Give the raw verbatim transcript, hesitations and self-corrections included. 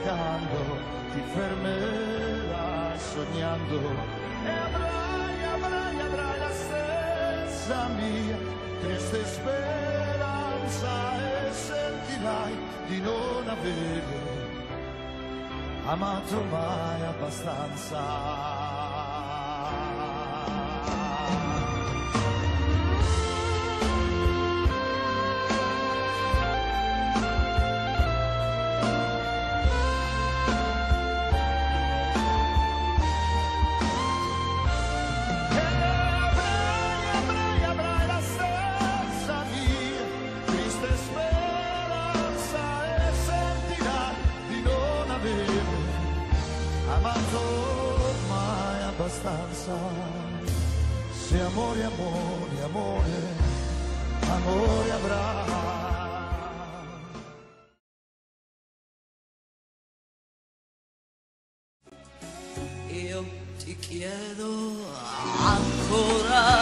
cercando, ti fermerai sognando e avrai, avrai, avrai la stessa mia triste speranza e sentirai di non avere amato mai abbastanza. Amato mai abbastanza, se amore, amore, amore, amore avrà. Io ti chiedo ancora